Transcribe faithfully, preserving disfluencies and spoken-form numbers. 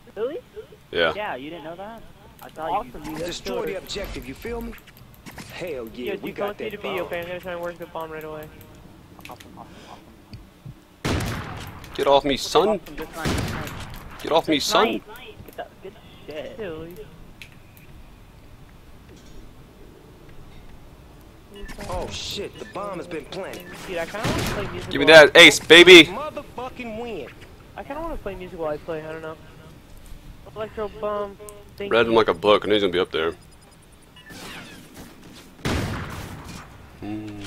Really? Yeah. Yeah, you didn't know that? I thought awesome, you destroy the objective, you feel me? Hell yeah, Yo, we you got go that to B, bomb. okay? I'm gonna try and work the bomb right away. Awesome, awesome, awesome. Get off me, son. Awesome, good snipe, good snipe. Get off me, son. Nice. Good, that, good shit. Silly. Oh shit, the bomb has been planted. Dude, I kinda wanna play music. Give me while that ace, baby. Motherfucking win. I, I kinda wanna play music while I play, I don't know. Electro bomb. Thank Read him you. like a book, and he's gonna be up there. Mm.